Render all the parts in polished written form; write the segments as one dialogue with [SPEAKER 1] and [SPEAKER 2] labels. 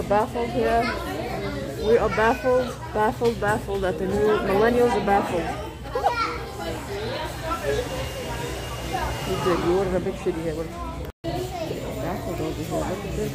[SPEAKER 1] we're baffled here. We are baffled that the new millennials are baffled. You did. You ordered a big shitty here. Baffled over here. Look at this.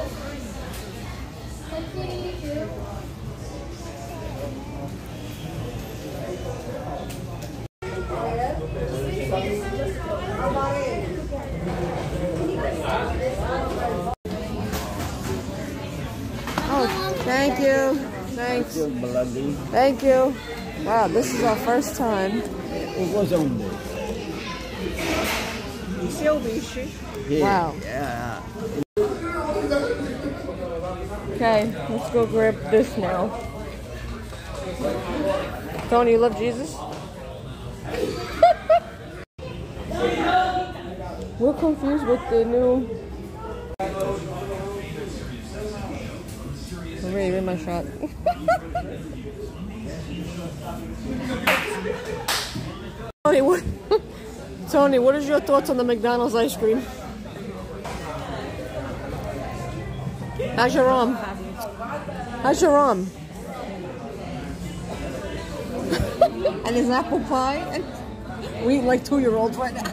[SPEAKER 1] Oh, thank you. Thanks. Thank you. Wow, this is our first time.
[SPEAKER 2] It was only.
[SPEAKER 1] Wow.
[SPEAKER 2] Yeah.
[SPEAKER 1] Okay, let's go grab this now. Tony, you love Jesus? We're confused with the new... I'm ready to win my shot. Tony, what is your thoughts on the McDonald's ice cream? How's your rum? How's your rum? And his apple pie? We eat like 2-year-olds right now.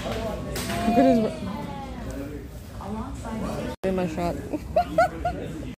[SPEAKER 1] Look at his... In my shot.